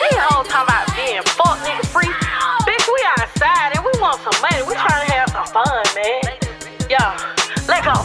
These hoes talking about being fuck nigga free. Bitch, we outside and we want some money. We trying to have some fun, man. Yo, let go.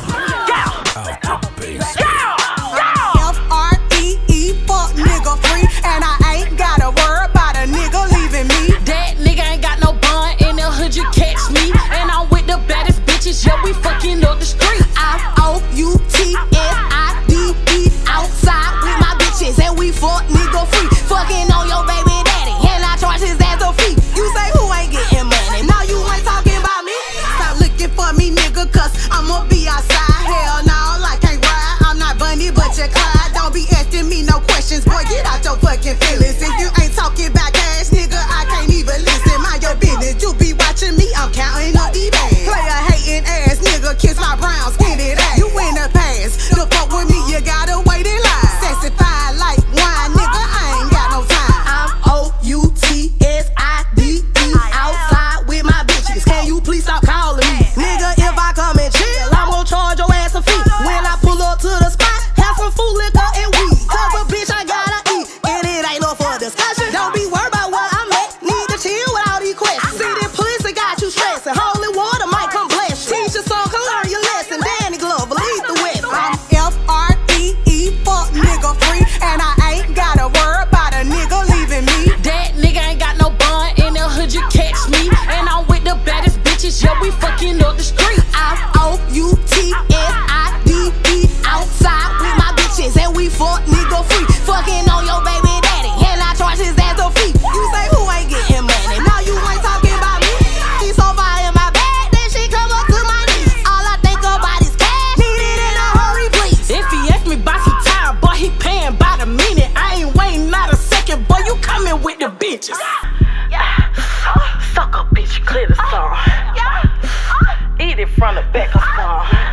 F-R-E-E, fuck nigga free. And I ain't gotta worry about a nigga leaving me. That nigga ain't got no bond in the hood, you catch me. And I'm with the baddest bitches, yeah, we fucking up the street. I'm O-U-T-S-I-D-E, outside with my bitches, and we fuck nigga free. Fucking on your baby daddy, and I charge his ass a fee. You say who ain't getting money? No, you ain't talking about me. Stop looking for me, nigga, cause I'ma be outside. Hell no, I can't ride. I'm not Bunny, but you're Clyde. Don't be asking me no questions, boy, get out your fucking feelings. If you ain't talking about cash, nigga, I can't even listen. Mind your business, you be watching me, I'm counting up these bands. Player hating ass, nigga, kiss my brown skinny ass. You in the past, to fuck with me, you gotta wait in line. Sexy fine like wine, nigga, I ain't got no time. I'm O-U-T-S-I-D-E, outside with my bitches. Can you please stop calling me? Nigga, if I come and chill, I'm gon' charge your ass a fee. When I pull up to the spot, have some food, liquor, and weed. Tell the bitch I gotta eat, and it ain't no for discussion. Don't be worried about where I'm at, need to chill with all these questions. See this pussy got you stressing, holy water might come bless you. Teach you so can learn your lesson, Danny Glover, lead the way. I'm F-R-E-E, fuck nigga free. And I ain't gotta worry about a nigga leaving me. That nigga ain't got no bond in the hood, you catch me. And I'm with the baddest bitches, yeah, we fucking up the street. I'm O-U-T-S-I-D-E, outside with my bitches, and we fuck nigga free. Fucking on your baby daddy, and I charge his ass a fee. You say who ain't getting money? No, you ain't talking about me. She's so far in my bag, then she come up to my knees. All I think about is cash, need it in a hurry, please. If he ask me by some time, boy, he paying by the minute. I ain't waiting not a second, boy, you coming with the bitches. Suck a bitch, clear the song. Eat it from the back of song.